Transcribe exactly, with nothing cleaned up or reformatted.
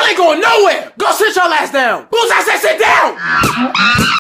ain't going nowhere. Go sit your ass down. Boots, I said sit down.